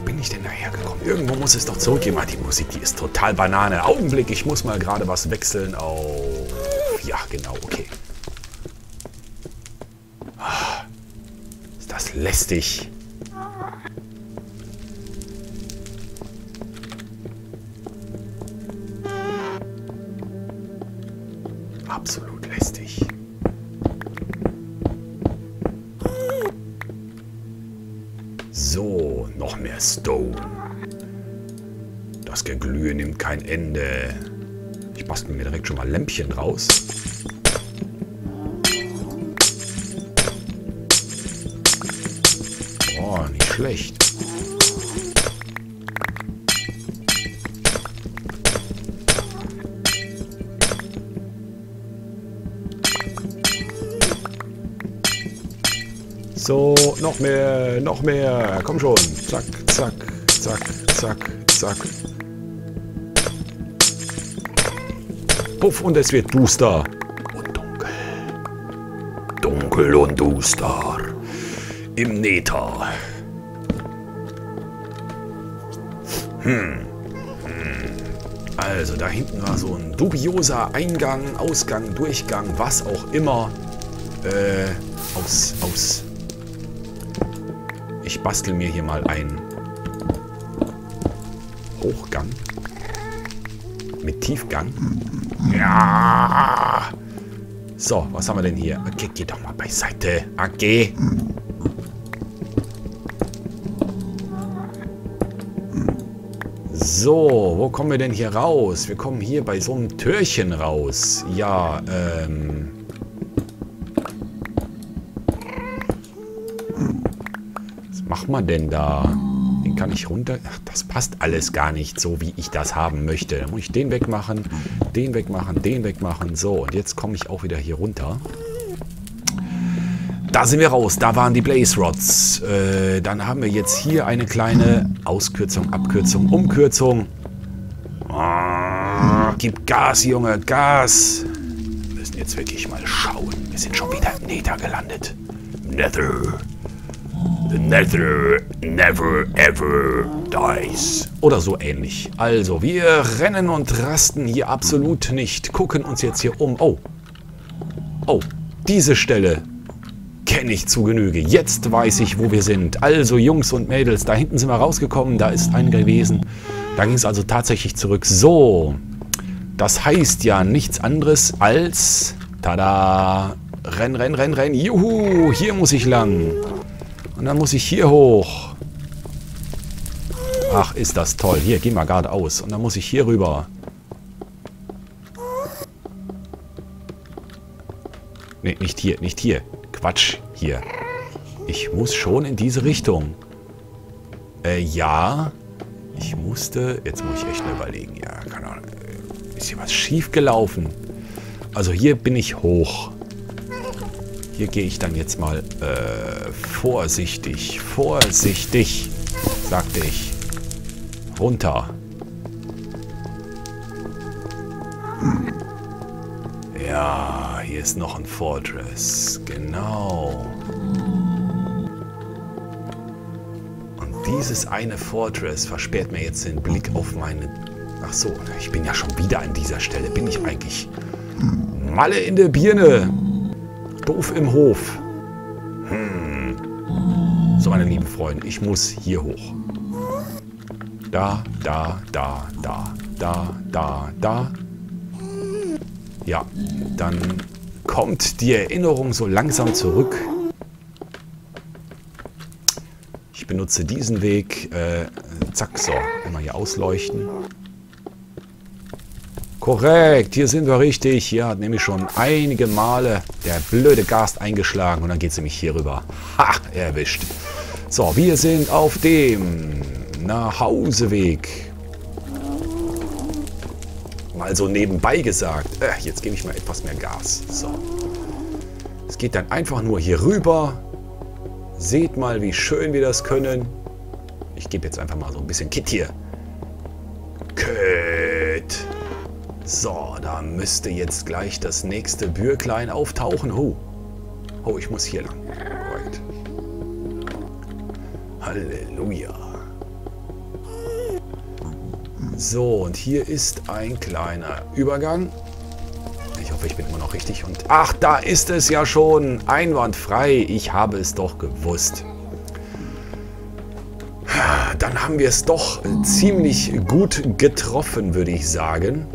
bin ich denn daher gekommen? Irgendwo muss es doch zurückgehen. Ah, die Musik, die ist total Banane. Augenblick, ich muss mal gerade was wechseln auf... Ja, genau, okay. Ist das lästig. Absolut lästig. So, noch mehr Stone. Das Geglühe nimmt kein Ende. Ich bastel mir direkt schon mal Lämpchen raus. Oh, nicht schlecht. So, noch mehr, noch mehr. Komm schon. Zack, zack, zack, zack, zack. Puff, und es wird duster. Und dunkel. Dunkel und duster. Im Nether. Also, da hinten war so ein dubioser Eingang, Ausgang, Durchgang, was auch immer. Ich bastel mir hier mal einen Hochgang mit Tiefgang. Ja. So, was haben wir denn hier? Okay, geh doch mal beiseite. Okay. So, wo kommen wir denn hier raus? Wir kommen hier bei so einem Türchen raus. Ja, was macht man denn da? Den kann ich runter... Ach, das passt alles gar nicht so, wie ich das haben möchte. Dann muss ich den wegmachen, den wegmachen, den wegmachen. So, und jetzt komme ich auch wieder hier runter. Da sind wir raus. Da waren die Blaze Rods. Dann haben wir jetzt hier eine kleine Auskürzung, Abkürzung, Umkürzung. Gib Gas, Junge, Gas. Wir müssen jetzt wirklich mal schauen. Wir sind schon wieder im Nether gelandet. Nether. The Nether never ever dies. Oder so ähnlich. Also, wir rennen und rasten hier absolut nicht. Gucken uns jetzt hier um. Oh. Oh, diese Stelle kenne ich zu Genüge. Jetzt weiß ich, wo wir sind. Also, Jungs und Mädels, da hinten sind wir rausgekommen. Da ist einer gewesen. Da ging es also tatsächlich zurück. So. Das heißt ja nichts anderes als... Tada. Renn, renn, renn, renn. Juhu, hier muss ich lang. Und dann muss ich hier hoch. Ach, ist das toll. Hier, geh mal geradeaus. Und dann muss ich hier rüber. Ne, nicht hier, nicht hier. Quatsch, hier. Ich muss schon in diese Richtung. Ja. Ich musste... Jetzt muss ich echt mal überlegen. Ja, keine Ahnung. Ist hier was schief gelaufen? Also hier bin ich hoch. Hier gehe ich dann jetzt mal vorsichtig, vorsichtig, sagte ich. Runter. Ja, hier ist noch ein Fortress. Genau. Und dieses eine Fortress versperrt mir jetzt den Blick auf meine... Ach so, ich bin ja schon wieder an dieser Stelle. Bin ich eigentlich... Malle in der Birne. Doof im Hof. So, meine lieben Freunde, ich muss hier hoch. Da, da, da, da, da, da, da. Ja, dann kommt die Erinnerung so langsam zurück. Ich benutze diesen Weg. Zack, so. Immer hier ausleuchten. Korrekt, hier sind wir richtig. Hier hat nämlich schon einige Male der blöde Gast eingeschlagen. Und dann geht es nämlich hier rüber. Ha, erwischt. So, wir sind auf dem Nachhauseweg. Mal so nebenbei gesagt. Jetzt gebe ich mal etwas mehr Gas. So. Es geht dann einfach nur hier rüber. Seht mal, wie schön wir das können. Ich gebe jetzt einfach mal so ein bisschen Kit hier. Kit. So, da müsste jetzt gleich das nächste Bürklein auftauchen. Oh, ich muss hier lang. Right. Halleluja. So, und hier ist ein kleiner Übergang. Ich hoffe, ich bin immer noch richtig. Und ach, da ist es ja schon. Einwandfrei. Ich habe es doch gewusst. Dann haben wir es doch ziemlich gut getroffen, würde ich sagen.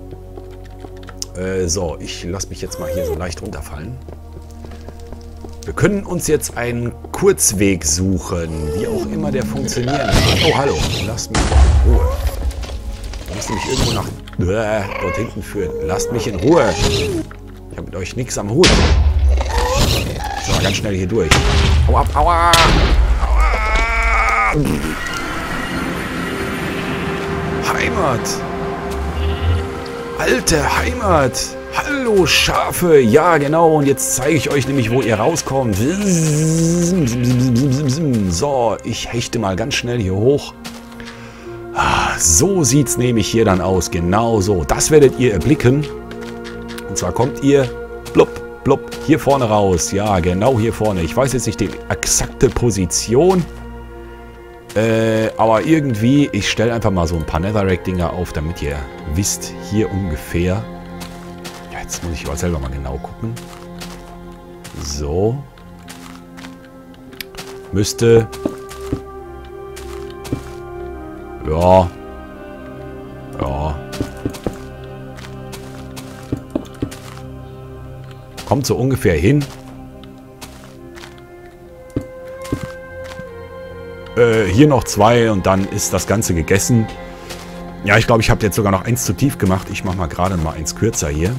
So, ich lasse mich jetzt mal hier so leicht runterfallen. Wir können uns jetzt einen Kurzweg suchen, wie auch immer der funktionieren kann. Oh, hallo. Lasst mich doch in Ruhe. Ich muss nämlich irgendwo nach dort hinten führen. Lasst mich in Ruhe. Ich habe mit euch nichts am Hut. So, ganz schnell hier durch. Hau ab, aua! Aua! Heimat! Alte Heimat! Hallo Schafe! Ja, genau. Und jetzt zeige ich euch nämlich, wo ihr rauskommt. So, ich hechte mal ganz schnell hier hoch. So sieht es nämlich hier dann aus. Genau so. Das werdet ihr erblicken. Und zwar kommt ihr blub, blub, hier vorne raus. Ja, genau hier vorne. Ich weiß jetzt nicht die exakte Position. Aber irgendwie, ich stelle einfach mal so ein paar Netherrack-Dinger auf, damit ihr wisst, hier ungefähr. Ja, jetzt muss ich aber selber mal genau gucken. So. Müsste... Ja. Ja. Kommt so ungefähr hin. Hier noch 2 und dann ist das Ganze gegessen. Ja, ich glaube, ich habe jetzt sogar noch 1 zu tief gemacht. Ich mache mal gerade mal 1 kürzer hier.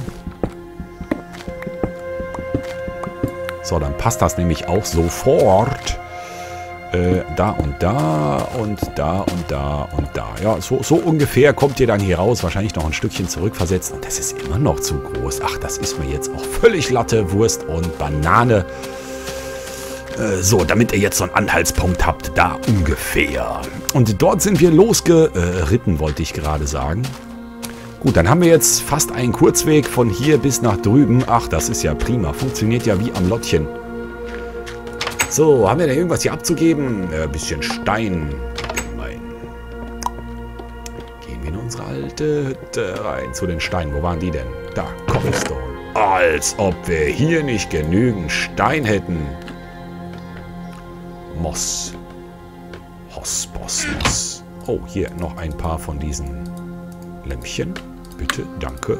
So, dann passt das nämlich auch sofort. Da und da und da und da und da. Ja, so ungefähr kommt ihr dann hier raus. Wahrscheinlich noch ein Stückchen zurückversetzt. Und das ist immer noch zu groß. Ach, das ist mir jetzt auch völlig Latte, Wurst und Banane. So, damit ihr jetzt so einen Anhaltspunkt habt, da ungefähr. Und dort sind wir losgeritten, wollte ich gerade sagen. Gut, dann haben wir jetzt fast einen Kurzweg von hier bis nach drüben. Ach, das ist ja prima. Funktioniert ja wie am Lottchen. So, haben wir da irgendwas hier abzugeben? Ein bisschen Stein. Gehen wir in unsere alte Hütte rein. Zu den Steinen. Wo waren die denn? Da, Cobblestone. Als ob wir hier nicht genügend Stein hätten. Moss. Hoss, Boss, Moss. Oh, hier noch ein paar von diesen Lämpchen. Bitte, danke.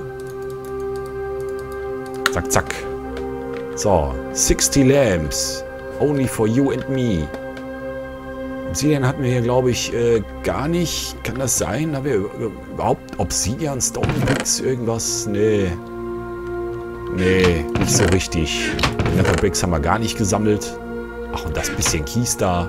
Zack, zack. So, 60 Lamps. Only for you and me. Obsidian hatten wir hier, glaube ich, gar nicht. Kann das sein? Haben wir überhaupt Obsidian, Stone Bricks, irgendwas? Nee. Nee, nicht so richtig. Nether Bricks haben wir gar nicht gesammelt. Ach, und das bisschen Kies da.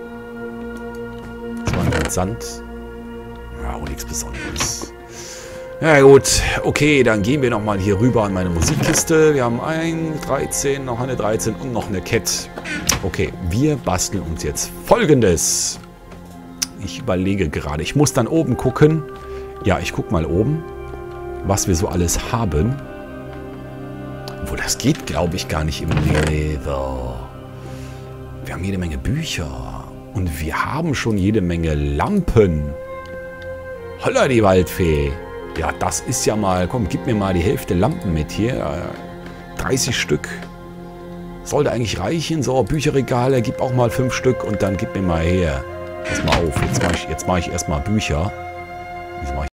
Das war ein Sand. Ja, auch nichts Besonderes. Ja gut, okay, dann gehen wir nochmal hier rüber an meine Musikkiste. Wir haben ein 13, noch eine 13 und noch eine Cat. Okay, wir basteln uns jetzt Folgendes. Ich überlege gerade. Ich muss dann oben gucken. Ja, ich gucke mal oben, was wir so alles haben. Obwohl, das geht, glaube ich, gar nicht im Nether. Wir haben jede Menge Bücher. Und wir haben schon jede Menge Lampen. Holla, die Waldfee. Ja, das ist ja mal... Komm, gib mir mal die Hälfte Lampen mit hier. 30 Stück. Sollte eigentlich reichen. So, Bücherregale, gib auch mal 5 Stück. Und dann gib mir mal her. Pass mal auf, jetzt mach ich erstmal Bücher.